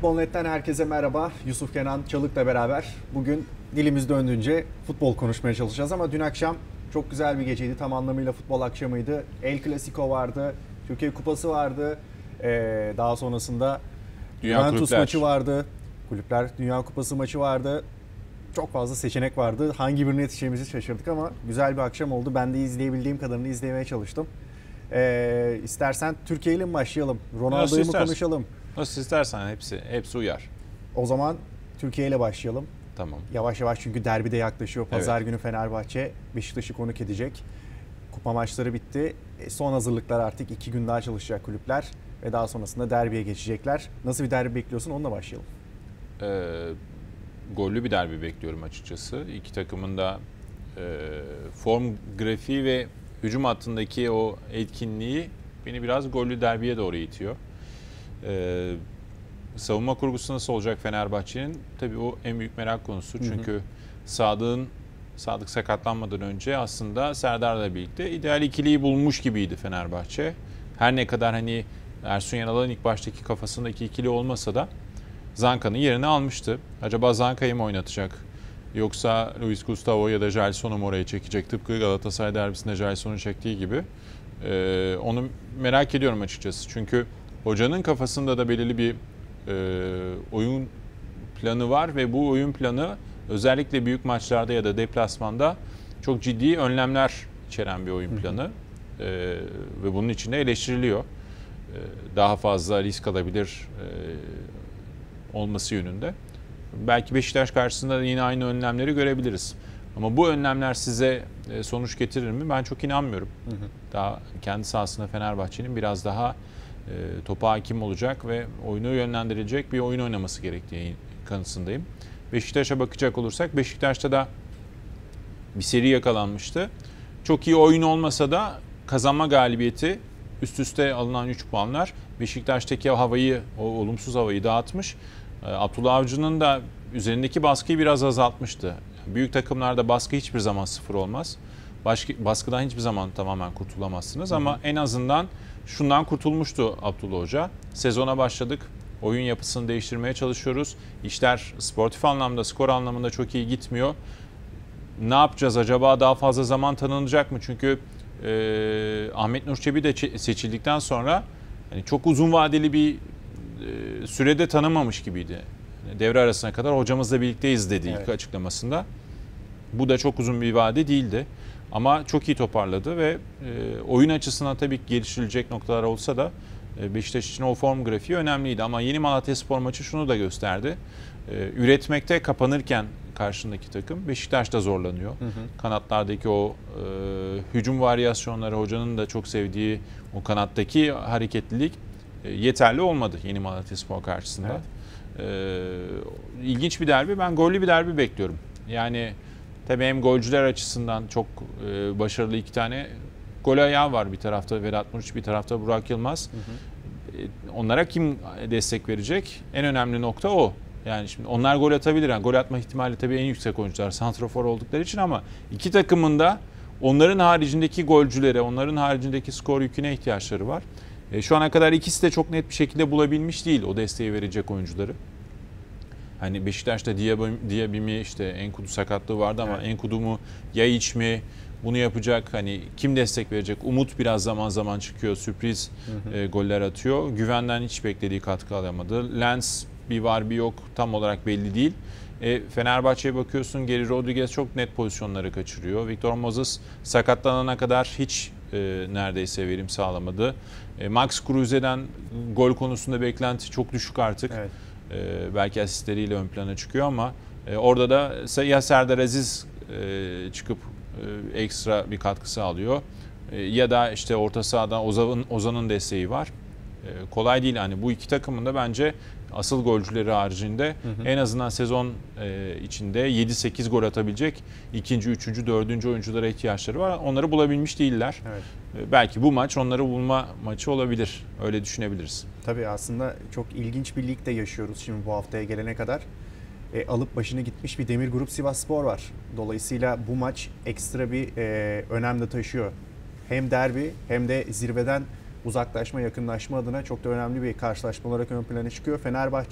Futbol.net'ten herkese merhaba. Yusuf Kenan Çalık'la beraber bugün dilimiz döndüğünce futbol konuşmaya çalışacağız ama dün akşam çok güzel bir geceydi. Tam anlamıyla futbol akşamıydı. El Clasico vardı, Türkiye Kupası vardı. Daha sonrasında Juventus maçı vardı. Kulüpler Dünya Kupası maçı vardı. Çok fazla seçenek vardı. Hangi birine yetişeceğimizi şaşırdık ama güzel bir akşam oldu. Ben de izleyebildiğim kadarını izlemeye çalıştım. İstersen Türkiye ile mi başlayalım? Ronaldo'yu mu konuşalım? Nasıl istersen hepsi uyar. O zaman Türkiye ile başlayalım. Tamam. Yavaş yavaş çünkü derbi de yaklaşıyor. Pazar günü Fenerbahçe Beşiktaş'ı konuk edecek. Kupa maçları bitti. Son hazırlıklar artık 2 gün daha çalışacak kulüpler. Ve daha sonrasında derbiye geçecekler. Nasıl bir derbi bekliyorsun? Onunla başlayalım. Gollü bir derbi bekliyorum açıkçası. İki takımın da form grafiği ve hücum hattındaki o etkinliği beni biraz gollü derbiye doğru itiyor. Savunma kurgusu nasıl olacak Fenerbahçe'nin? Tabii o en büyük merak konusu. Çünkü Sadık sakatlanmadan önce aslında Serdar'la birlikte ideal ikiliyi bulmuş gibiydi Fenerbahçe. Her ne kadar hani Ersun Yanal'ın ilk baştaki kafasındaki ikili olmasa da Zanka'nın yerini almıştı. Acaba Zanka'yı mı oynatacak? Yoksa Luis Gustavo ya da Jelson'u mu oraya çekecek? Tıpkı Galatasaray derbisinde Jelson'u çektiği gibi. Onu merak ediyorum açıkçası. Çünkü hocanın kafasında da belirli bir oyun planı var ve bu oyun planı özellikle büyük maçlarda ya da deplasmanda çok ciddi önlemler içeren bir oyun planı. Ve bunun için de eleştiriliyor. Daha fazla risk alabilir olması yönünde. Belki Beşiktaş karşısında da yine aynı önlemleri görebiliriz. Ama bu önlemler size sonuç getirir mi? Ben çok inanmıyorum. Daha kendi sahasında Fenerbahçe'nin biraz daha topa hakim olacak ve oyunu yönlendirecek bir oyun oynaması gerektiği kanısındayım. Beşiktaş'a bakacak olursak Beşiktaş'ta da bir seri yakalanmıştı. Çok iyi oyun olmasa da kazanma galibiyeti, üst üste alınan 3 puanlar Beşiktaş'taki o olumsuz havayı dağıtmış. Abdullah Avcı'nın da üzerindeki baskıyı biraz azaltmıştı. Büyük takımlarda baskı hiçbir zaman sıfır olmaz. Baskıdan hiçbir zaman tamamen kurtulamazsınız ama en azından şundan kurtulmuştu Abdullah Hoca. Sezona başladık. Oyun yapısını değiştirmeye çalışıyoruz. İşler sportif anlamda, skor anlamında çok iyi gitmiyor. Ne yapacağız acaba? Daha fazla zaman tanınacak mı? Çünkü Ahmet Nur Çebi de seçildikten sonra yani çok uzun vadeli bir sürede tanımamış gibiydi. Devre arasına kadar hocamızla birlikteyiz dedi ilk açıklamasında. Bu da çok uzun bir vade değildi. Ama çok iyi toparladı ve oyun açısından tabii ki geliştirilecek noktalar olsa da Beşiktaş için o form grafiği önemliydi. Ama yeni Malatyaspor maçı şunu da gösterdi. Üretmekte kapanırken karşındaki takım Beşiktaş da zorlanıyor. Kanatlardaki o hücum varyasyonları, hocanın da çok sevdiği o kanattaki hareketlilik yeterli olmadı yeni Malatyaspor karşısında. İlginç bir derbi. Ben gollü bir derbi bekliyorum. Yani tabii hem golcüler açısından çok başarılı 2 tane gol ayağı var. Bir tarafta Vedat Muriç, bir tarafta Burak Yılmaz. Onlara kim destek verecek? En önemli nokta o. Yani şimdi onlar gol atabilir. Yani gol atma ihtimali tabii en yüksek oyuncular santrafor oldukları için ama iki takımın da onların haricindeki golcülere, onların haricindeki skor yüküne ihtiyaçları var. Şu ana kadar ikisi de çok net bir şekilde bulabilmiş değil o desteği verecek oyuncuları. Hani Beşiktaş'ta Diaby işte Enkudu sakatlığı vardı ama Enkudu mu Yayiç mi bunu yapacak, hani kim destek verecek? Umut biraz zaman zaman çıkıyor, sürpriz goller atıyor. Güven'den hiç beklediği katkı alamadı. Lens bir var bir yok, tam olarak belli değil. Fenerbahçe'ye bakıyorsun, Geri Rodriguez çok net pozisyonları kaçırıyor. Victor Moses sakatlanana kadar hiç neredeyse verim sağlamadı. Max Kruse'den gol konusunda beklenti çok düşük artık. Belki asistleriyle ön plana çıkıyor ama orada da ya Serdar Aziz çıkıp ekstra bir katkı sağlıyor ya da işte orta sahadan Ozan'ın desteği var. Kolay değil hani bu iki takımın da bence asıl golcüleri haricinde en azından sezon içinde 7-8 gol atabilecek ikinci, üçüncü, dördüncü oyunculara ihtiyaçları var. Onları bulabilmiş değiller. Belki bu maç onları bulma maçı olabilir. Öyle düşünebiliriz. Tabii aslında çok ilginç bir ligde yaşıyoruz şimdi bu haftaya gelene kadar. Alıp başını gitmiş bir Demir Grup Sivasspor var. Dolayısıyla bu maç ekstra bir önem de taşıyor. Hem derbi hem de zirveden uzaklaşma, yakınlaşma adına çok da önemli bir karşılaşma olarak ön plana çıkıyor. Fenerbahçe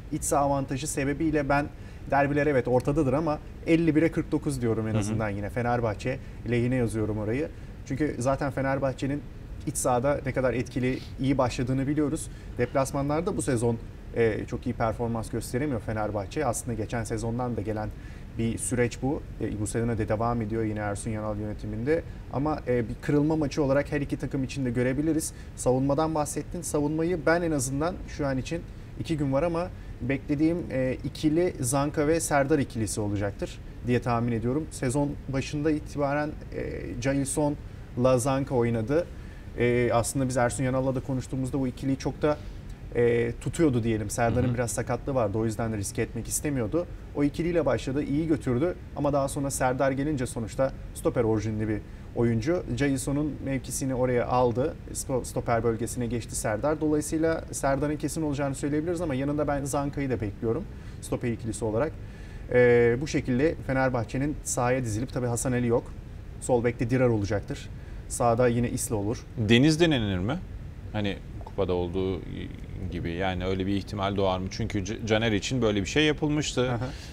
iç saha avantajı sebebiyle ben derbiler evet ortadadır ama 51'e 49 diyorum en azından yine Fenerbahçe lehine yazıyorum orayı. Çünkü zaten Fenerbahçe'nin iç sahada ne kadar etkili, iyi başladığını biliyoruz. Deplasmanlarda bu sezon çok iyi performans gösteremiyor Fenerbahçe. Aslında geçen sezondan da gelen bir süreç bu. Bu sene de devam ediyor yine Ersun Yanal yönetiminde. Ama bir kırılma maçı olarak her iki takım için de görebiliriz. Savunmadan bahsettin. Savunmayı ben en azından şu an için 2 gün var ama beklediğim ikili Zanka ve Serdar ikilisi olacaktır diye tahmin ediyorum. Sezon başında itibaren Jailson'la Zanka oynadı. Aslında biz Ersun Yanal'la da konuştuğumuzda bu ikiliyi çok da tutuyordu diyelim. Serdar'ın biraz sakatlığı vardı. O yüzden de riske etmek istemiyordu. O ikiliyle başladı. İyi götürdü. Ama daha sonra Serdar gelince sonuçta stoper orijinli bir oyuncu. Jailson'un mevkisini oraya aldı. Stoper bölgesine geçti Serdar. Dolayısıyla Serdar'ın kesin olacağını söyleyebiliriz ama yanında ben Zanka'yı da bekliyorum. Stoper ikilisi olarak. Bu şekilde Fenerbahçe'nin sahaya dizilip tabii Hasan Ali yok. Sol bekte Dirar olacaktır. Sağda yine Isla olur. Deniz denenir mi? Hani kupada olduğu gibi yani öyle bir ihtimal doğar mı? Çünkü Caner için böyle bir şey yapılmıştı.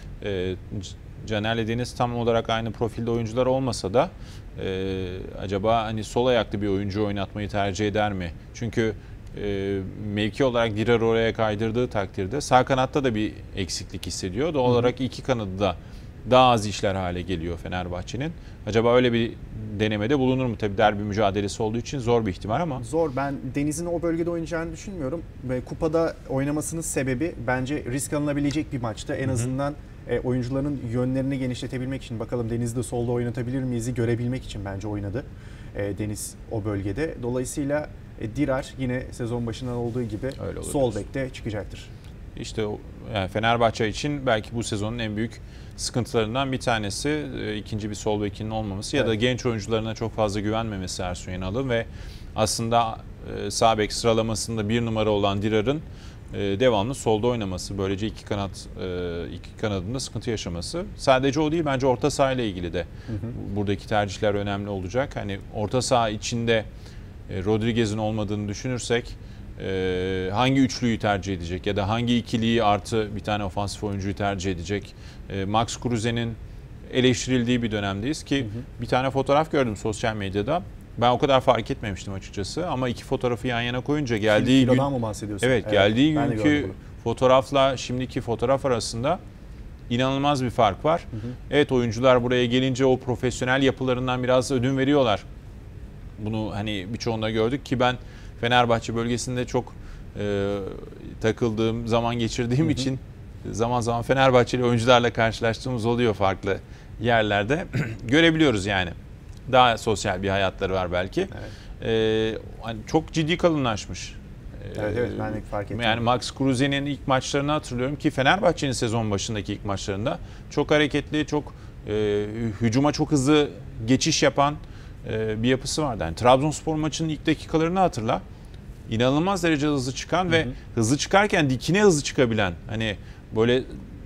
Caner'le Deniz tam olarak aynı profilde oyuncular olmasa da acaba hani sol ayaklı bir oyuncu oynatmayı tercih eder mi? Çünkü mevki olarak Dirar oraya kaydırdığı takdirde sağ kanatta da bir eksiklik hissediyor. Doğal olarak iki kanadı da daha az işler hale geliyor Fenerbahçe'nin. Acaba öyle bir denemede bulunur mu? Tabii derbi mücadelesi olduğu için zor bir ihtimal ama. Zor. Ben Deniz'in o bölgede oynayacağını düşünmüyorum. Ve kupada oynamasının sebebi bence risk alınabilecek bir maçtı. En azından oyuncuların yönlerini genişletebilmek için, bakalım Deniz'i de solda oynatabilir miyiz'i görebilmek için bence oynadı Deniz o bölgede. Dolayısıyla Dirar yine sezon başından olduğu gibi sol bekte çıkacaktır. İşte yani Fenerbahçe için belki bu sezonun en büyük sıkıntılarından bir tanesi ikinci bir sol bekinin olmaması ya da genç oyuncularına çok fazla güvenmemesi Ersun Yanal'ın ve aslında sağ bek sıralamasında bir numara olan Dirar'ın devamlı solda oynaması, böylece iki kanadında sıkıntı yaşaması. Sadece o değil, bence orta saha ile ilgili de buradaki tercihler önemli olacak. Hani orta saha içinde Rodriguez'in olmadığını düşünürsek hangi üçlüyü tercih edecek ya da hangi ikiliyi artı bir tane ofansif oyuncuyu tercih edecek? Max Kruse'nin eleştirildiği bir dönemdeyiz ki bir tane fotoğraf gördüm sosyal medyada. Ben o kadar fark etmemiştim açıkçası ama iki fotoğrafı yan yana koyunca geldiği Kilodan mı bahsediyorsun? Evet, geldiği günkü fotoğrafla şimdiki fotoğraf arasında inanılmaz bir fark var. Evet, oyuncular buraya gelince o profesyonel yapılarından biraz ödün veriyorlar. Bunu hani birçoğunda gördük ki ben Fenerbahçe bölgesinde çok takıldığım, zaman geçirdiğim için zaman zaman Fenerbahçeli oyuncularla karşılaştığımız oluyor farklı yerlerde. Görebiliyoruz yani. Daha sosyal bir hayatları var belki. Hani çok ciddi kalınlaşmış. Evet, ben de fark ettim. Yani Max Kruse'nin ilk maçlarını hatırlıyorum ki Fenerbahçe'nin sezon başındaki ilk maçlarında çok hareketli, çok hücuma çok hızlı geçiş yapan bir yapısı vardı. Yani Trabzonspor maçının ilk dakikalarını hatırla. İnanılmaz derecede hızlı çıkan ve hızlı çıkarken dikine hızlı çıkabilen, hani böyle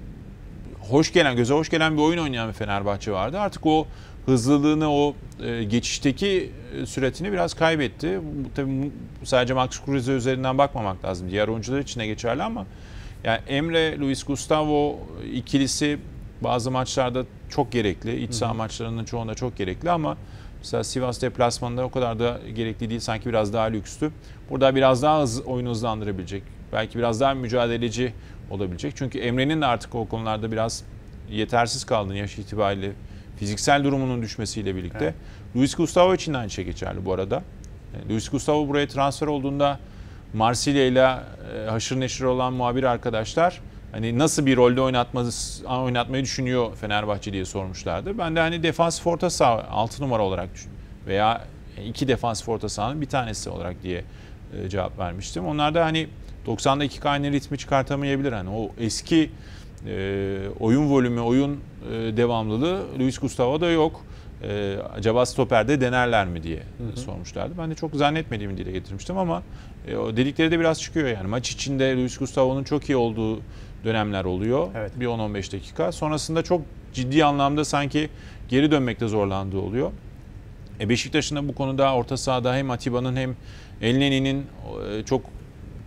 göze hoş gelen bir oyun oynayan bir Fenerbahçe vardı. Artık o hızlılığını, o geçişteki süratini biraz kaybetti. Tabii sadece Max Kruse üzerinden bakmamak lazım. Diğer oyuncular için de geçerli ama yani Emre, Luis Gustavo ikilisi bazı maçlarda çok gerekli. İç saha maçlarının çoğunda çok gerekli ama mesela Sivas deplasmanında o kadar da gerekli değil. Sanki biraz daha lükstü. Burada biraz daha oyunu hızlandırabilecek. Belki biraz daha mücadeleci olabilecek. Çünkü Emre'nin de artık o konularda biraz yetersiz kaldığını yaş itibariyle, fiziksel durumunun düşmesiyle birlikte. Evet. Luis Gustavo için de aynı şey geçerli bu arada. Luis Gustavo buraya transfer olduğunda Marsilya ile haşır neşir olan muhabir arkadaşlar hani nasıl bir rolde oynatmayı düşünüyor Fenerbahçe diye sormuşlardı. Ben de hani defansif orta saha 6 numara olarak veya iki defansif orta sahanın bir tanesi olarak diye cevap vermiştim. Onlar da hani 90 dakika aynı ritmi çıkartamayabilir. Hani o eski oyun volümü, oyun devamlılığı Luis Gustavo'da yok. Acaba stoperde denerler mi diye sormuşlardı. Ben de çok zannetmediğimi dile getirmiştim ama o dedikleri de biraz çıkıyor yani. Maç içinde Luis Gustavo'nun çok iyi olduğu dönemler oluyor. Evet. Bir 10-15 dakika. Sonrasında çok ciddi anlamda sanki geri dönmekte zorlandığı oluyor. Beşiktaş'ın da bu konuda orta sahada hem Atiba'nın hem Elneni'nin çok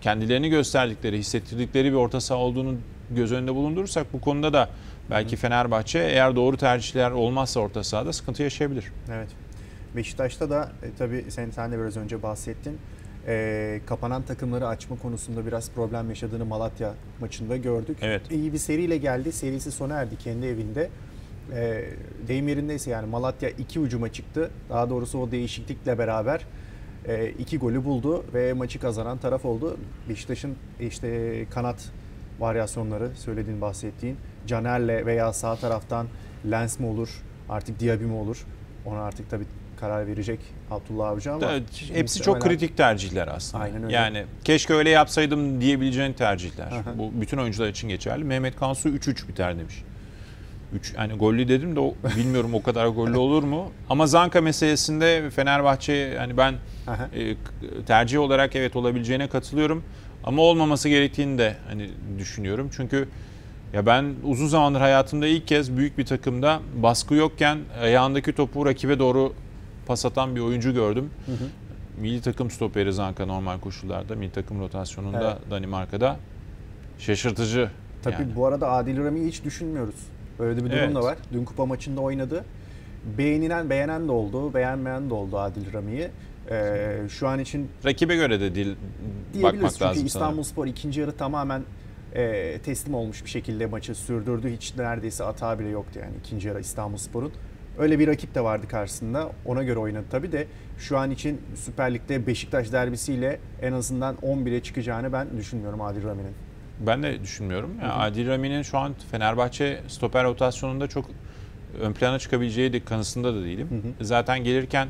kendilerini gösterdikleri, hissettirdikleri bir orta saha olduğunu göz önünde bulundurursak bu konuda da belki Fenerbahçe eğer doğru tercihler olmazsa orta sahada sıkıntı yaşayabilir. Evet. Beşiktaş'ta da tabii sen de biraz önce bahsettin. Kapanan takımları açma konusunda biraz problem yaşadığını Malatya maçında gördük. Evet. İyi bir seriyle geldi. Serisi sona erdi kendi evinde. Deyim yerindeyse yani Malatya 2 hücuma çıktı. Daha doğrusu o değişiklikle beraber 2 golü buldu ve maçı kazanan taraf oldu. Beşiktaş'ın işte kanat varyasyonları söylediğin, bahsettiğin Caner'le veya sağ taraftan Lens mi olur, artık Diaby mi olur? Ona artık tabii karar verecek Abdullah Avcı ama hepsi çok kritik tercihler aslında. Aynen öyle. Yani keşke öyle yapsaydım diyebileceğin tercihler. Bu bütün oyuncular için geçerli. Mehmet Kansu 3-3 biter demiş. 3 hani gollü dedim de bilmiyorum o kadar gollü olur mu? Ama Zanka meselesinde Fenerbahçe yani ben tercih olarak evet olabileceğine katılıyorum ama olmaması gerektiğini de hani düşünüyorum. Çünkü ya ben uzun zamandır hayatımda ilk kez büyük bir takımda baskı yokken ayağındaki topu rakibe doğru pas atan bir oyuncu gördüm. Milli takım stoperi Zanka normal koşullarda, milli takım rotasyonunda Danimarka'da şaşırtıcı. Tabii yani. Bu arada Adil Rami'yi hiç düşünmüyoruz. Böyle de bir durum da var. Dün kupa maçında oynadı. Beğenen de oldu, beğenmeyen de oldu Adil Rami'yi. Şu an için rakibe göre de bakmak lazım. Çünkü İstanbulspor ikinci yarı tamamen teslim olmuş bir şekilde maçı sürdürdü. Hiç neredeyse hata bile yoktu yani ikinci yarı İstanbulspor'un. Öyle bir rakip de vardı karşısında. Ona göre oynadı tabii de şu an için Süper Lig'de Beşiktaş derbisiyle en azından 11'e çıkacağını ben düşünmüyorum Adil Rami'nin. Ben de düşünmüyorum. Yani Adil Rami'nin şu an Fenerbahçe stoper rotasyonunda çok ön plana çıkabileceği de kanısında da değilim. Zaten gelirken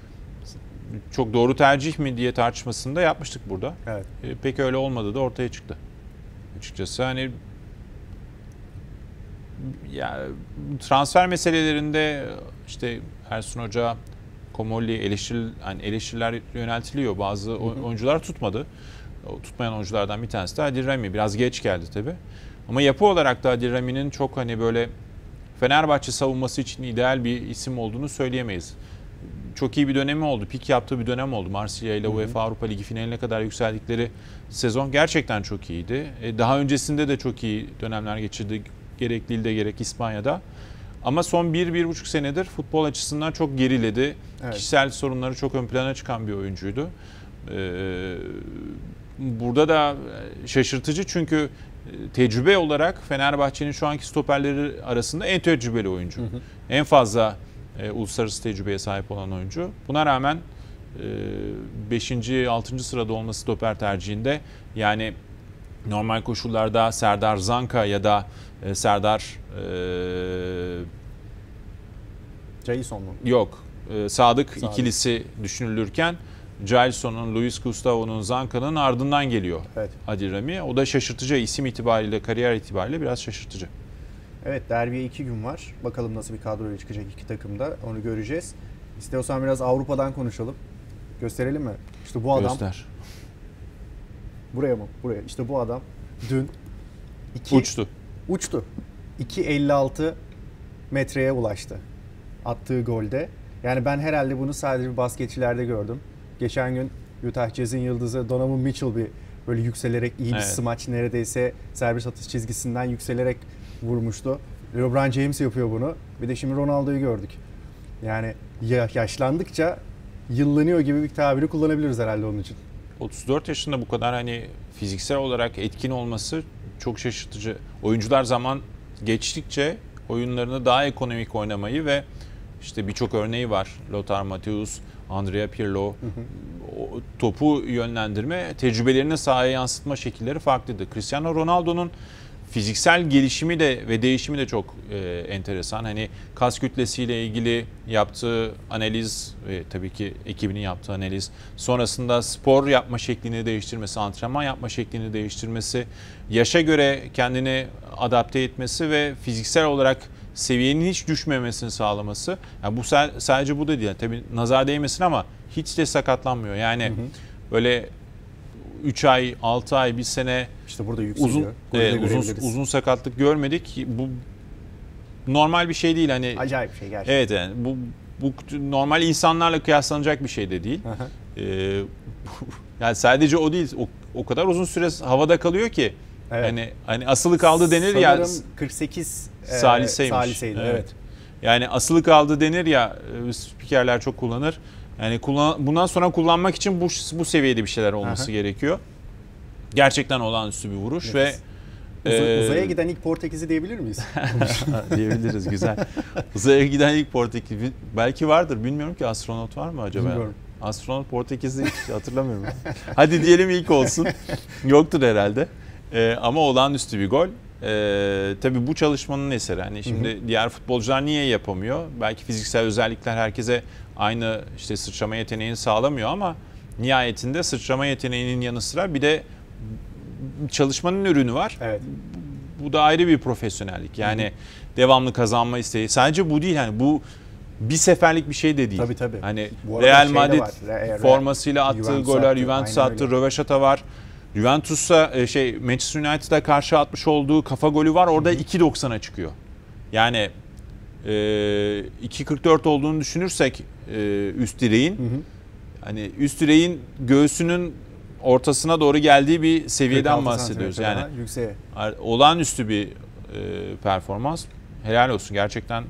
çok doğru tercih mi diye tartışmasını da yapmıştık burada. Evet. Pek öyle olmadığı da ortaya çıktı. Açıkçası hani ya transfer meselelerinde işte Ersun Hoca, Komolli eleştiriler yöneltiliyor. Bazı oyuncular tutmadı. O tutmayan oyunculardan bir tanesi de Adil Rami. Biraz geç geldi tabii. Ama yapı olarak da Adil Rami'nin çok hani böyle Fenerbahçe savunması için ideal bir isim olduğunu söyleyemeyiz. Çok iyi bir dönemi oldu. Pik yaptığı bir dönem oldu. Marsilya ile UEFA Avrupa Ligi finaline kadar yükseldikleri sezon gerçekten çok iyiydi. Daha öncesinde de çok iyi dönemler geçirdi. Gerek Lille'de gerek İspanya'da. Ama son 1-1,5 senedir futbol açısından çok geriledi. Evet. Kişisel sorunları çok ön plana çıkan bir oyuncuydu. Burada da şaşırtıcı çünkü tecrübe olarak Fenerbahçe'nin şu anki stoperleri arasında en tecrübeli oyuncu. En fazla uluslararası tecrübeye sahip olan oyuncu. Buna rağmen 5. 6. sırada olması stoper tercihinde yani normal koşullarda Serdar Zanka ya da Serdar Jason mu? Yok. Sadık ikilisi düşünülürken Jailson'un, Luis Gustavo'nun, Zanka'nın ardından geliyor Adil Rami. O da şaşırtıcı isim itibariyle, kariyer itibariyle biraz şaşırtıcı. Evet, derbiye 2 gün var. Bakalım nasıl bir kadroyla çıkacak iki takımda, onu göreceğiz. İstiyorsan biraz Avrupa'dan konuşalım. Gösterelim mi? İşte bu adam. Göster. Buraya mı? Buraya. İşte bu adam dün uçtu. 2.56 metreye ulaştı attığı golde. Yani ben herhalde bunu sadece basketçilerde gördüm. Geçen gün Utah Jazz'in yıldızı Donovan Mitchell bir böyle yükselerek iyi bir smaç, neredeyse serbest atış çizgisinden yükselerek vurmuştu. LeBron James yapıyor bunu. Bir de şimdi Ronaldo'yu gördük. Yani yaşlandıkça yıllanıyor gibi bir tabiri kullanabiliriz herhalde onun için. 34 yaşında bu kadar hani fiziksel olarak etkin olması çok şaşırtıcı. Oyuncular zaman geçtikçe oyunlarını daha ekonomik oynamayı ve işte birçok örneği var. Lothar Matthäus, Andrea Pirlo, topu yönlendirme, tecrübelerini sahaya yansıtma şekilleri farklıydı. Cristiano Ronaldo'nun fiziksel gelişimi de ve değişimi de çok enteresan. Hani kas kütlesiyle ilgili yaptığı analiz ve tabii ki ekibinin yaptığı analiz, sonrasında spor yapma şeklini değiştirmesi, antrenman yapma şeklini değiştirmesi, yaşa göre kendini adapte etmesi ve fiziksel olarak seviyenin hiç düşmemesini sağlaması. Yani bu sadece bu da değil. Tabii nazar değmesin ama hiç de sakatlanmıyor. Yani böyle 3 ay, 6 ay, 1 sene işte burada yükseliyor. Uzun sakatlık görmedik. Bu normal bir şey değil hani. Acayip bir şey gerçekten. Evet yani bu normal insanlarla kıyaslanacak bir şey de değil. Yani sadece o değil. o kadar uzun süre havada kalıyor ki. Evet. Hani asılı kaldı denir ya. Sanırım 48 saliseydi. Evet. Yani asılı kaldı denir ya, spikerler çok kullanır. Yani bundan sonra kullanmak için bu seviyede bir şeyler olması gerekiyor. Gerçekten olağanüstü bir vuruş. Nefis. Ve Uzaya giden ilk Portekiz'i diyebilir miyiz? diyebiliriz, güzel. Uzaya giden ilk Portekiz belki vardır, bilmiyorum ki, astronot var mı acaba? Bilmiyorum. Astronot Portekiz'i hiç hatırlamıyorum. Hadi diyelim ilk olsun. Yoktur herhalde. Ama olağanüstü bir gol. Tabii bu çalışmanın eseri. Hani şimdi diğer futbolcular niye yapamıyor? Belki fiziksel özellikler herkese aynı işte sıçrama yeteneğini sağlamıyor ama nihayetinde sıçrama yeteneğinin yanı sıra bir de çalışmanın ürünü var. Evet. Bu da ayrı bir profesyonellik. Yani devamlı kazanma isteği. Sadece bu değil, hani bu bir seferlik bir şey de değil. Tabii. Hani Bu arada Real Madrid var. formasıyla attığı Juventus goller, attı, Juventus aynen attı, öyle. röveşata var. Juventus'a Manchester United'a karşı atmış olduğu kafa golü var. Orada 2.90'a çıkıyor. Yani 2.44 olduğunu düşünürsek üst direğin, hani üst direğin göğsünün ortasına doğru geldiği bir seviyeden bahsediyoruz. Yani yükseğe. Olağanüstü bir performans. Helal olsun gerçekten.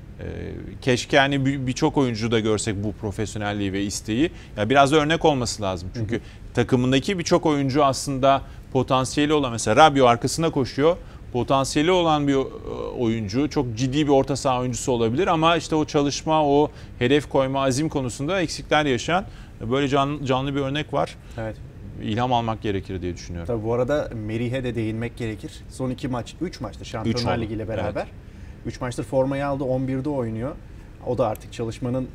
Keşke yani birçok oyuncu da görsek bu profesyonelliği ve isteği. Ya biraz da örnek olması lazım. Çünkü takımındaki birçok oyuncu aslında potansiyeli olan, mesela Rabiot arkasına koşuyor. Potansiyeli olan bir oyuncu, çok ciddi bir orta saha oyuncusu olabilir ama işte o çalışma, o hedef koyma, azim konusunda eksikler yaşayan böyle canlı bir örnek var. Evet. İlham almak gerekir diye düşünüyorum. Tabii bu arada Merih'e de değinmek gerekir. Son 3 maçtır Şampiyonlar Ligi ile beraber. Evet. 3 maçtır formayı aldı, 11'de oynuyor. O da artık çalışmanın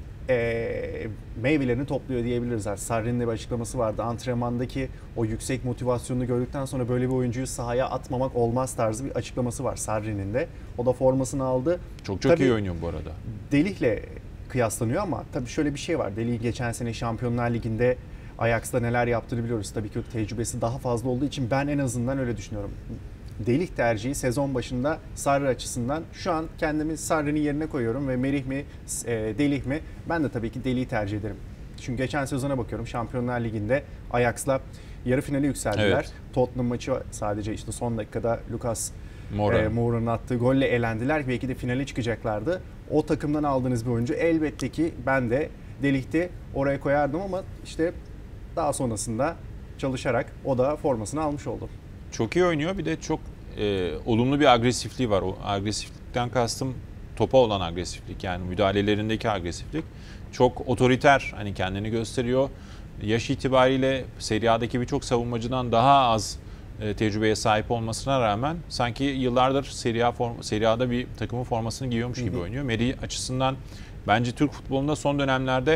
meyvelerini topluyor diyebiliriz. Sarri'nin de bir açıklaması vardı. Antrenmandaki o yüksek motivasyonunu gördükten sonra böyle bir oyuncuyu sahaya atmamak olmaz tarzı bir açıklaması var Sarri'nin de. O da formasını aldı. Çok tabii, iyi oynuyor bu arada. Delih'le kıyaslanıyor ama tabii şöyle bir şey var. Delih geçen sene Şampiyonlar Ligi'nde Ajax'ta neler yaptığını biliyoruz. Tabii ki tecrübesi daha fazla olduğu için ben en azından öyle düşünüyorum. Delih tercihi sezon başında Sarri açısından, şu an kendimi Sarri'nin yerine koyuyorum ve Merih mi Delih mi? Ben de tabii ki Delih'i tercih ederim. Çünkü geçen sezona bakıyorum, Şampiyonlar Ligi'nde Ajax'la yarı finale yükseldiler. Evet. Tottenham maçı sadece işte son dakikada Lucas Moura'nın Moura'nın attığı golle elendiler. Belki de finale çıkacaklardı. O takımdan aldığınız bir oyuncu elbette ki ben de Delih'ti oraya koyardım ama işte daha sonrasında çalışarak o da formasını almış oldu. çok iyi oynuyor. Bir de çok olumlu bir agresifliği var. O agresiflikten kastım topa olan agresiflik, yani müdahalelerindeki agresiflik. Çok otoriter, hani kendini gösteriyor. Yaş itibariyle Serie A'daki birçok savunmacıdan daha az tecrübeye sahip olmasına rağmen sanki yıllardır Serie A'da bir takımın formasını giyiyormuş gibi oynuyor. Merih açısından bence Türk futbolunda son dönemlerde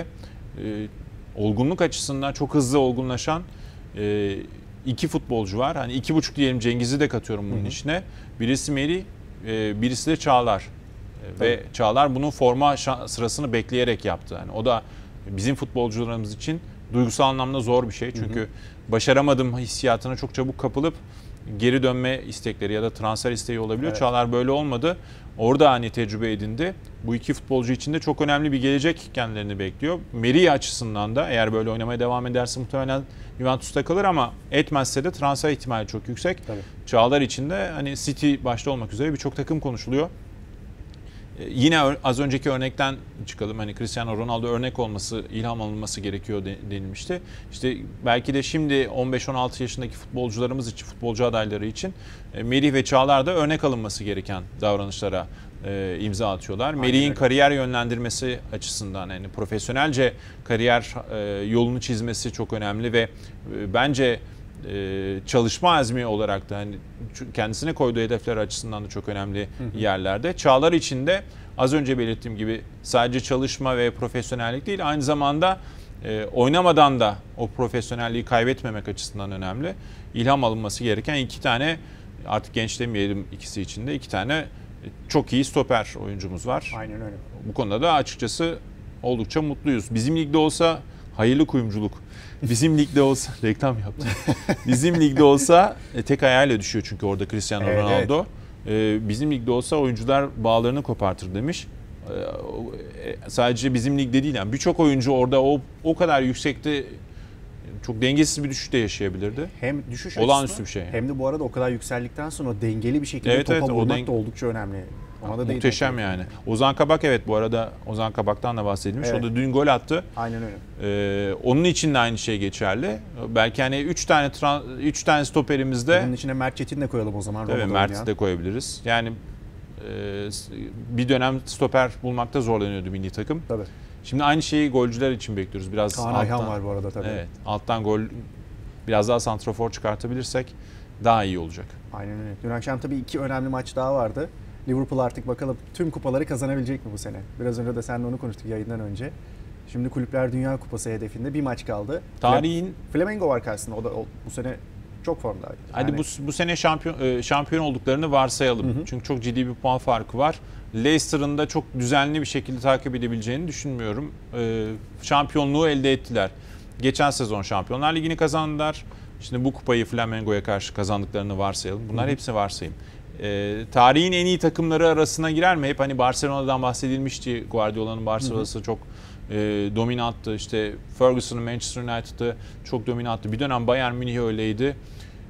olgunluk açısından çok hızlı olgunlaşan iki futbolcu var. Hani 2,5 diyelim, Cengiz'i de katıyorum bunun içine. Birisi Merih, birisi de Çağlar. Ve Çağlar bunun forma sırasını bekleyerek yaptı. Yani o da bizim futbolcularımız için duygusal anlamda zor bir şey. Çünkü başaramadım hissiyatına çok çabuk kapılıp geri dönme istekleri ya da transfer isteği olabiliyor. Evet. Çağlar böyle olmadı. Orada hani tecrübe edindi. Bu iki futbolcu için de çok önemli bir gelecek kendilerini bekliyor. Merih açısından da eğer böyle oynamaya devam ederse muhtemelen Juventus'ta kalır ama etmezse de transfer ihtimali çok yüksek. Tabii. Çağlar için de hani City başta olmak üzere birçok takım konuşuluyor. Yine az önceki örnekten çıkalım. Hani Cristiano Ronaldo örnek olması, ilham alınması gerekiyor denilmişti. İşte belki de şimdi 15-16 yaşındaki futbolcularımız için, futbolcu adayları için Merih ve Çağlar da örnek alınması gereken davranışlara imza atıyorlar. Merih'in kariyer yönlendirmesi açısından, yani profesyonelce kariyer yolunu çizmesi çok önemli ve bence çalışma azmi olarak da hani kendisine koyduğu hedefler açısından da çok önemli yerlerde. Çağlar için de az önce belirttiğim gibi sadece çalışma ve profesyonellik değil, aynı zamanda oynamadan da o profesyonelliği kaybetmemek açısından önemli. İlham alınması gereken iki tane, artık genç demeyelim ikisi için de, iki tane çok iyi stoper oyuncumuz var. Aynen öyle. Bu konuda da açıkçası oldukça mutluyuz. Bizim ligde olsa hayırlı kuyumculuk. Bizim ligde olsa reklam yaptım. Bizim ligde olsa tek ayağıyla düşüyor çünkü orada Cristiano Ronaldo. Evet. Bizim ligde olsa oyuncular bağlarını kopartır demiş. Sadece bizim ligde değil, yani birçok oyuncu orada o kadar yüksekte çok dengesiz bir düşüş de yaşayabilirdi. Hem düşüş olağanüstü bir şey. Hem de bu arada o kadar yükseldikten sonra dengeli bir şekilde Evet, topa vurmak o da oldukça önemli. Ona da muhteşem yani. Ozan Kabak, evet, bu arada Ozan Kabak'tan da bahsedilmiş. Evet. O da dün gol attı. Aynen öyle. Onun için de aynı şey geçerli. Belki hani 3 tane stoperimizde, Bunun içine Mert Çetin de koyalım o zaman. evet, Mert'i de koyabiliriz. Yani bir dönem stoper bulmakta zorlanıyordu milli takım. Tabii. Şimdi aynı şeyi golcüler için bekliyoruz. Biraz Kaan Ayhan var bu arada tabii. Evet, alttan gol, biraz daha santrafor çıkartabilirsek daha iyi olacak. Aynen öyle. Dün akşam tabii 2 önemli maç daha vardı. Liverpool artık bakalım tüm kupaları kazanabilecek mi bu sene? Biraz önce de seninle onu konuştuk yayından önce. Şimdi Kulüpler Dünya Kupası hedefinde bir maç kaldı. Tarihin Flamengo var karşısında. O da bu sene çok formda. Yani, hadi bu sene şampiyon olduklarını varsayalım. Çünkü çok ciddi bir puan farkı var. Leicester'ın da çok düzenli bir şekilde takip edebileceğini düşünmüyorum. Şampiyonluğu elde ettiler. Geçen sezon Şampiyonlar Ligi'ni kazandılar. Şimdi bu kupayı Flamengo'ya karşı kazandıklarını varsayalım. Bunlar hepsi varsayım. Tarihin en iyi takımları arasına girer mi? Hep hani Barcelona'dan bahsedilmişti. Guardiola'nın Barcelona'sı çok dominanttı. İşte Ferguson'ın Manchester United'ı çok dominanttı. Bir dönem Bayern Münih öyleydi.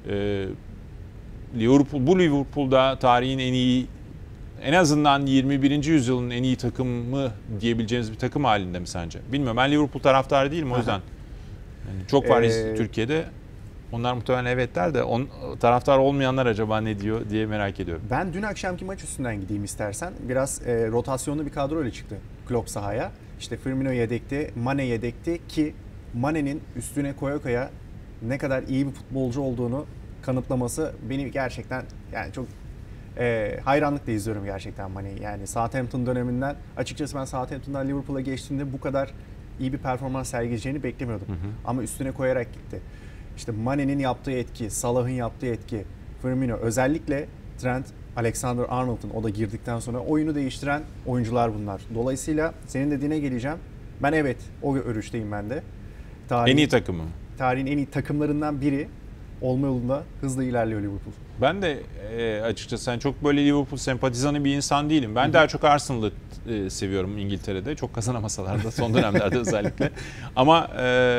Liverpool'da tarihin en iyi, en azından 21. yüzyılın en iyi takımı diyebileceğiniz bir takım halinde mi sence? Bilmiyorum. Ben Liverpool taraftarı değilim o yüzden. Yani çok var Türkiye'de. Onlar muhtemelen evet der de taraftar olmayanlar acaba ne diyor diye merak ediyorum. Ben dün akşamki maç üstünden gideyim istersen. Biraz rotasyonlu bir kadro ile çıktı Klopp sahaya. İşte Firmino yedekti, Mane yedekti ki Mane'nin üstüne koya koya ne kadar iyi bir futbolcu olduğunu kanıtlaması beni gerçekten yani çok hayranlıkla izliyorum gerçekten Mane'yi. Yani Southampton döneminden açıkçası ben Southampton'dan Liverpool'a geçtiğinde bu kadar iyi bir performans sergileyeceğini beklemiyordum. Ama üstüne koyarak gitti. İşte Mane'nin yaptığı etki, Salah'ın yaptığı etki, Firmino özellikle Trent Alexander-Arnold'un o da girdikten sonra oyunu değiştiren oyuncular bunlar. Dolayısıyla senin dediğine geleceğim. Ben evet o görüşteyim ben de. En iyi takımı. Tarihin en iyi takımlarından biri olma yolunda hızla ilerliyor Liverpool. Ben de açıkçası yani çok böyle Liverpool sempatizanı bir insan değilim. Ben daha çok Arsenal'ı seviyorum İngiltere'de. Çok kazanamasalar da son dönemlerde özellikle. Ama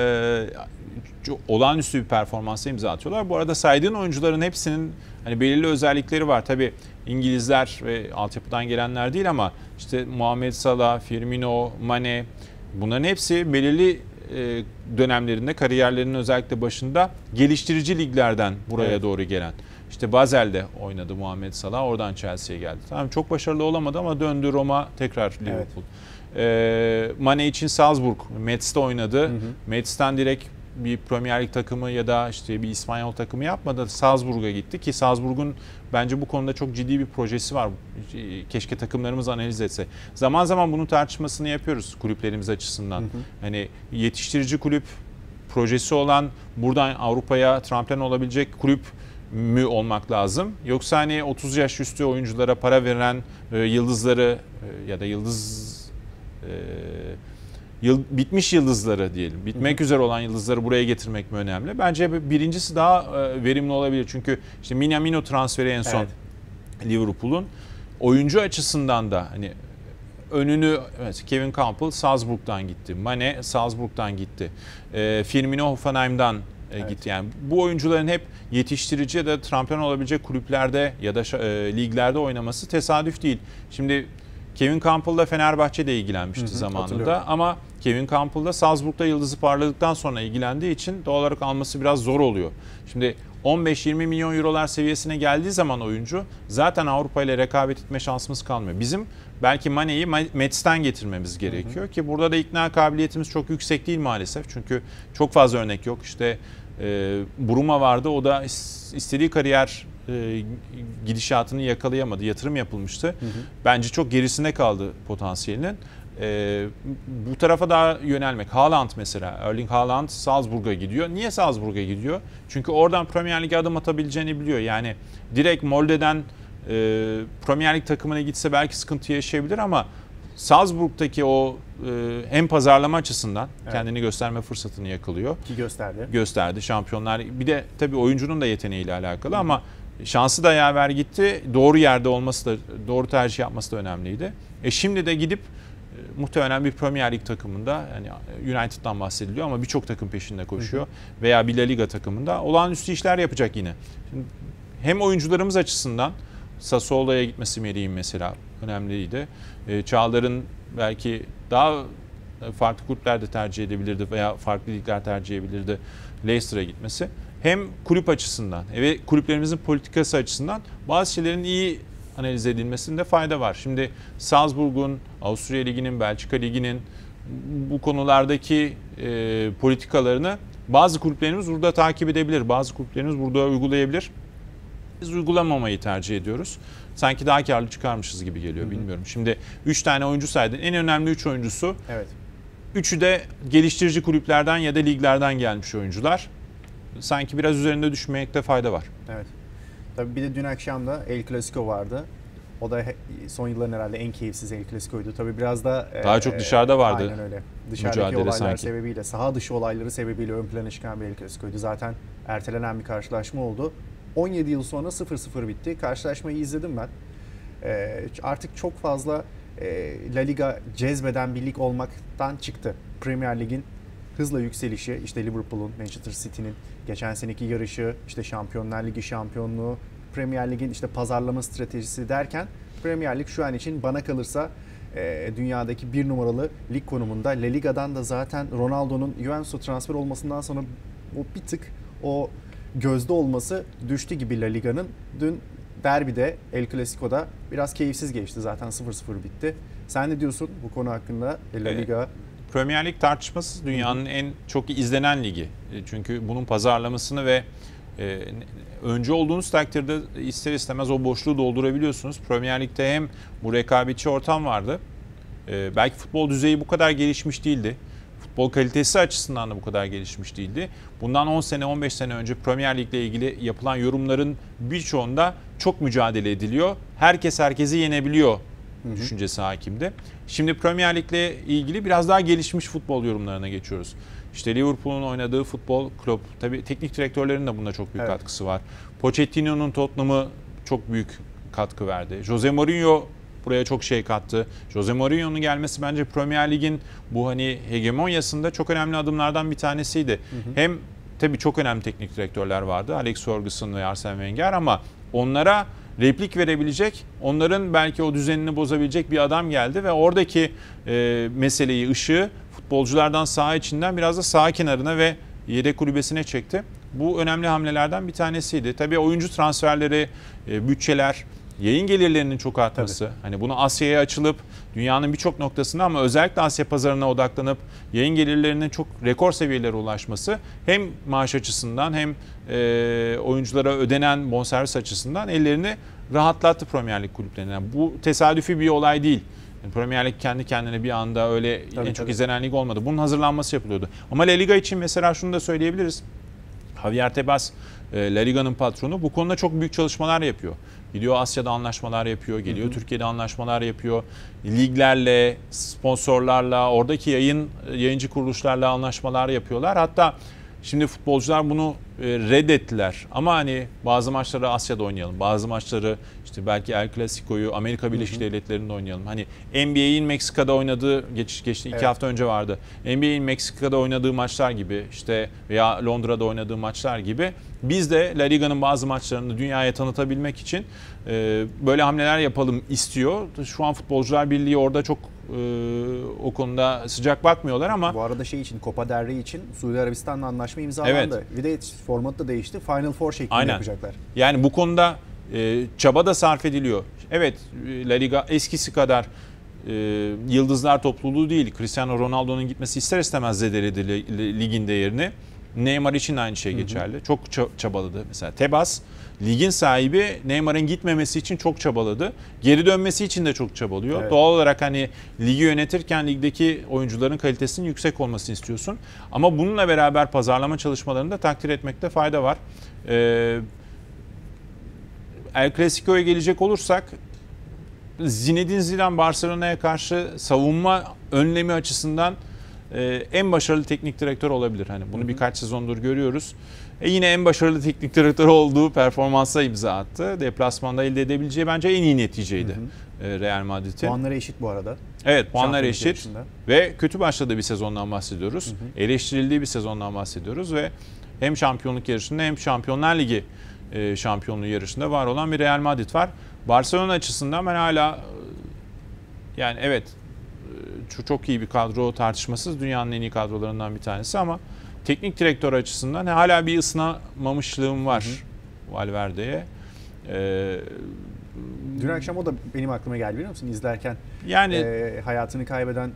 olağanüstü bir performansa imza atıyorlar. Bu arada saydığın oyuncuların hepsinin hani belirli özellikleri var. Tabii İngilizler ve altyapıdan gelenler değil ama işte Muhammed Salah, Firmino, Mane, bunların hepsi belirli dönemlerinde, kariyerlerinin özellikle başında geliştirici liglerden buraya doğru gelen. İşte Basel'de oynadı Muhammed Salah, oradan Chelsea'ye geldi. Tamam, çok başarılı olamadı ama döndü Roma, tekrar Liverpool. Mane için Salzburg, Metz'te oynadı. Metz'ten direkt bir Premier Lig takımı ya da işte bir İspanyol takımı yapmadı. Salzburg'a gitti ki Salzburg'un bence bu konuda çok ciddi bir projesi var. Keşke takımlarımız analiz etse. Zaman zaman bunun tartışmasını yapıyoruz kulüplerimiz açısından. Hani yetiştirici kulüp projesi olan, buradan Avrupa'ya tramplen olabilecek kulüp mü olmak lazım? Yoksa hani 30 yaş üstü oyunculara para veren yıldızları ya da bitmiş yıldızları diyelim, bitmek üzere olan yıldızları buraya getirmek mi önemli? Bence birincisi daha verimli olabilir. Çünkü işte Minamino transferi en son Liverpool'un oyuncu açısından da hani önünü, evet, Kevin Campbell Salzburg'dan gitti, Mane Salzburg'dan gitti, Firmino Hoffenheim'dan gitti. Yani bu oyuncuların hep yetiştirici ya da şampiyon olabilecek kulüplerde ya da liglerde oynaması tesadüf değil. Şimdi Kevin Campbell'la Fenerbahçe'de ilgilenmişti zamanında ama Kevin Campbell'da Salzburg'da yıldızı parladıktan sonra ilgilendiği için doğal olarak alması biraz zor oluyor. Şimdi 15-20 milyon eurolar seviyesine geldiği zaman oyuncu zaten Avrupa ile rekabet etme şansımız kalmıyor. Bizim belki Mane'yi Metz'ten getirmemiz gerekiyor ki burada da ikna kabiliyetimiz çok yüksek değil maalesef. Çünkü çok fazla örnek yok. İşte Bruma vardı, o da istediği kariyer gidişatını yakalayamadı. Yatırım yapılmıştı. Bence çok gerisinde kaldı potansiyelinin. Bu tarafa daha yönelmek. Haaland mesela. Erling Haaland Salzburg'a gidiyor. Niye Salzburg'a gidiyor? Çünkü oradan Premier Lig'e adım atabileceğini biliyor. Yani direkt Molde'den Premier Lig takımına gitse belki sıkıntı yaşayabilir ama Salzburg'daki o hem pazarlama açısından kendini gösterme fırsatını yakalıyor. Ki gösterdi. Şampiyonlar. Bir de tabii oyuncunun da yeteneğiyle alakalı ama şansı da yaver gitti. Doğru yerde olması da, doğru tercih yapması da önemliydi. Şimdi de gidip muhtemelen bir Premier Lig takımında, yani United'dan bahsediliyor ama birçok takım peşinde koşuyor, veya bir La Liga takımında olağanüstü işler yapacak yine. Şimdi hem oyuncularımız açısından Sassuolo'ya gitmesi Merih'in mesela önemliydi. Çağlar'ın belki daha farklı kulüplerde tercih edebilirdi veya farklı ligler tercih edebilirdi Leicester'a gitmesi. Hem kulüp açısından ve kulüplerimizin politikası açısından bazı şeylerin iyi analiz edilmesinde fayda var. Şimdi Salzburg'un, Avusturya Ligi'nin, Belçika Ligi'nin bu konulardaki politikalarını bazı kulüplerimiz burada takip edebilir, bazı kulüplerimiz burada uygulayabilir. Biz uygulamamayı tercih ediyoruz. Sanki daha karlı çıkarmışız gibi geliyor, bilmiyorum. Şimdi 3 tane oyuncu saydın. En önemli 3 oyuncusu. Evet. Üçü de geliştirici kulüplerden ya da liglerden gelmiş oyuncular. Sanki biraz üzerinde düşmekte fayda var. Evet. Tabii bir de dün akşam da El Clasico vardı. O da son yılların herhalde en keyifsiz El Clasico'ydu. Tabii biraz da daha çok dışarıda vardı. Aynen öyle. Dışarıdaki mücadele olaylar sanki sebebiyle, saha dışı olayları sebebiyle ön plana çıkan bir El Clasico'ydu. Zaten ertelenen bir karşılaşma oldu. 17 yıl sonra 0-0 bitti. Karşılaşmayı izledim ben. Artık çok fazla La Liga cezbeden bir lig olmaktan çıktı. Premier Lig'in hızla yükselişi, işte Liverpool'un, Manchester City'nin geçen seneki yarışı, işte Şampiyonlar Ligi şampiyonluğu, Premier Lig'in işte pazarlama stratejisi derken Premier Lig şu an için bana kalırsa dünyadaki bir numaralı lig konumunda. La Liga'dan da zaten Ronaldo'nun Juventus'a transfer olmasından sonra o bir tık o gözde olması düştü gibi La Liga'nın. Dün derbide, El Clasico'da biraz keyifsiz geçti. Zaten 0-0 bitti. Sen ne diyorsun bu konu hakkında? La Liga... Premier Lig tartışmasız dünyanın en çok izlenen ligi. Çünkü bunun pazarlamasını ve öncü olduğunuz takdirde ister istemez o boşluğu doldurabiliyorsunuz. Premier Lig'de hem bu rekabetçi ortam vardı. Belki futbol düzeyi bu kadar gelişmiş değildi. Futbol kalitesi açısından da bu kadar gelişmiş değildi. Bundan 10 sene, 15 sene önce Premier Lig'le ilgili yapılan yorumların birçoğunda çok mücadele ediliyor. Herkes herkesi yenebiliyor düşüncesi hakimdi. Şimdi Premier Lig'le ilgili biraz daha gelişmiş futbol yorumlarına geçiyoruz. İşte Liverpool'un oynadığı futbol, Klopp, tabii teknik direktörlerin de bunda çok büyük katkısı var. Pochettino'nun Tottenham'ı çok büyük katkı verdi. Jose Mourinho buraya çok şey kattı. Jose Mourinho'nun gelmesi bence Premier Lig'in bu hani hegemonyasında çok önemli adımlardan bir tanesiydi. Hem tabii çok önemli teknik direktörler vardı. Alex Ferguson ve Arsene Wenger, ama onlara replik verebilecek, onların belki o düzenini bozabilecek bir adam geldi ve oradaki meseleyi, ışığı futbolculardan saha içinden biraz da saha kenarına ve yedek kulübesine çekti. Bu önemli hamlelerden bir tanesiydi. Tabii oyuncu transferleri, bütçeler, yayın gelirlerinin çok artması. Tabii. Hani bunu Asya'ya açılıp dünyanın birçok noktasında ama özellikle Asya pazarına odaklanıp yayın gelirlerinin çok rekor seviyelere ulaşması hem maaş açısından hem oyunculara ödenen bonservis açısından ellerini rahatlattı Premier Lig kulüplerine. Yani bu tesadüfi bir olay değil. Yani Premier Lig kendi kendine bir anda öyle en çok izlenen lig olmadı. Bunun hazırlanması yapılıyordu. Ama La Liga için mesela şunu da söyleyebiliriz. Javier Tebas, La Liga'nın patronu, bu konuda çok büyük çalışmalar yapıyor. Gidiyor Asya'da anlaşmalar yapıyor, geliyor Türkiye'de anlaşmalar yapıyor. Liglerle, sponsorlarla, oradaki yayıncı kuruluşlarla anlaşmalar yapıyorlar. Hatta şimdi futbolcular bunu reddettiler. Ama hani bazı maçları Asya'da oynayalım, bazı maçları işte belki El Clasico'yu Amerika Birleşik Devletleri'nde oynayalım. Hani NBA'in Meksika'da oynadığı, geçti 2 hafta önce vardı. NBA'in Meksika'da oynadığı maçlar gibi, işte veya Londra'da oynadığı maçlar gibi biz de La Liga'nın bazı maçlarını dünyaya tanıtabilmek için böyle hamleler yapalım istiyor. Şu an Futbolcular Birliği orada çok o konuda sıcak bakmıyorlar ama... Bu arada şey için, Copa del Rey için Suudi Arabistan'la anlaşma imzalandı. Bir de formatı da değişti. Final Four şeklinde yapacaklar. Yani bu konuda çaba da sarf ediliyor. Evet, La Liga eskisi kadar yıldızlar topluluğu değil. Cristiano Ronaldo'nun gitmesi ister istemez zedeledi ligin değerini. Neymar için de aynı şey geçerli. Çok çabaladı. Mesela Tebas, ligin sahibi, Neymar'ın gitmemesi için çok çabaladı. Geri dönmesi için de çok çabalıyor. Evet. Doğal olarak hani ligi yönetirken ligdeki oyuncuların kalitesinin yüksek olmasını istiyorsun. Ama bununla beraber pazarlama çalışmalarını da takdir etmekte fayda var. El Clasico'ya gelecek olursak, Zinedine Zidane Barcelona'ya karşı savunma önlemi açısından en başarılı teknik direktör olabilir. Hani bunu birkaç sezondur görüyoruz. Yine en başarılı teknik direktör olduğu performansa imza attı. Deplasmanda elde edebileceği bence en iyi neticeydi Real Madrid'in. Puanları eşit bu arada. Evet, puanlar Şampiyonluk eşit yarışında. ve kötü başladığı bir sezondan bahsediyoruz. Eleştirildiği bir sezondan bahsediyoruz ve hem şampiyonluk yarışında hem Şampiyonlar Ligi şampiyonluğu yarışında var olan bir Real Madrid var. Barcelona açısından ben hala yani evet çok iyi bir kadro, tartışmasız dünyanın en iyi kadrolarından bir tanesi ama teknik direktör açısından hala bir ısınamamışlığım var Valverde'ye. Dün akşam o da benim aklıma geldi, biliyor musun? İzlerken Yani hayatını kaybeden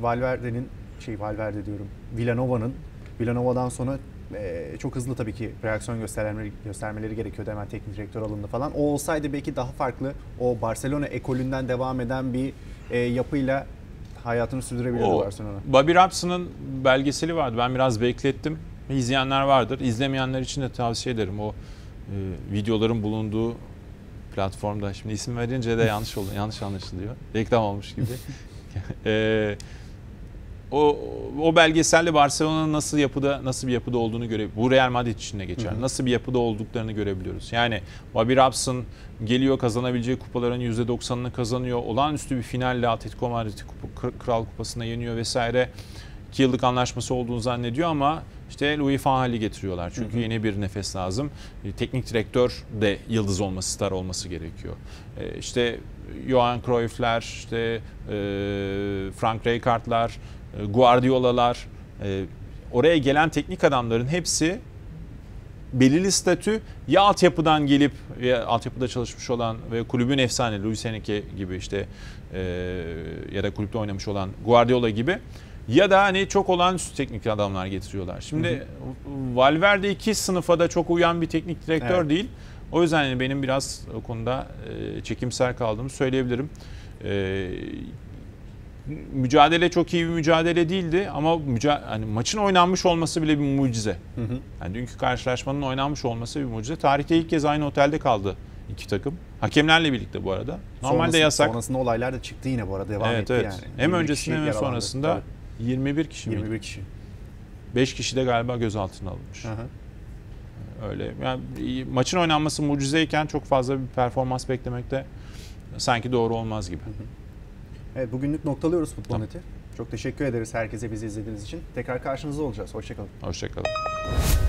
Villanova'dan sonra çok hızlı tabii ki reaksiyon göstermeleri gerekiyordu. Hemen teknik direktör alındı falan. O olsaydı belki daha farklı, o Barcelona ekolünden devam eden bir yapıyla hayatını sürdürebilirdi Barcelona. Bobby Robson'ın belgeseli vardı. Ben biraz beklettim. İzleyenler vardır. İzlemeyenler için de tavsiye ederim. O videoların bulunduğu platformda. Şimdi isim verince de yanlış anlaşılıyor. Reklam olmuş gibi. O belgeselde Barcelona'nın nasıl bir yapıda olduğunu bu Real Madrid için de geçer. Nasıl bir yapıda olduklarını görebiliyoruz. Yani Bobby Robson geliyor, kazanabileceği kupaların %90'ını kazanıyor. Olağanüstü bir finalle Atletico Madrid'i Kral Kupası'na yeniyor vesaire. 2 yıllık anlaşması olduğunu zannediyor ama işte Louis van Gaal'i getiriyorlar. Çünkü yeni bir nefes lazım. Teknik direktör de yıldız olması, star olması gerekiyor. İşte Johan Cruyff'ler, işte Frank Rijkaard'lar, Guardiola'lar, oraya gelen teknik adamların hepsi belirli statü, ya altyapıdan gelip ya altyapıda çalışmış olan ve kulübün efsane Luis Enrique gibi işte ya da kulüpte oynamış olan Guardiola gibi, ya da hani çok olağanüstü teknik adamlar getiriyorlar. Şimdi Valverde iki sınıfa da çok uyan bir teknik direktör değil. O yüzden yani benim biraz o konuda çekimser kaldığımı söyleyebilirim. Mücadele çok iyi bir mücadele değildi ama hani maçın oynanmış olması bile bir mucize. Yani dünkü karşılaşmanın oynanmış olması bir mucize. Tarihte ilk kez aynı otelde kaldı iki takım. Hakemlerle birlikte bu arada. Normalde yasak. Sonrasında olaylar da çıktı yine bu arada, devam etti yani. Hem öncesinde hem sonrasında 21 kişi 21 kişi. 5 kişi de galiba gözaltına alınmış. Öyle. Yani maçın oynanması mucizeyken çok fazla bir performans beklemek de sanki doğru olmaz gibi. Evet, bugünlük noktalıyoruz Futbol.net'i. Çok teşekkür ederiz herkese bizi izlediğiniz için. Tekrar karşınızda olacağız. Hoşçakalın. Hoşçakalın.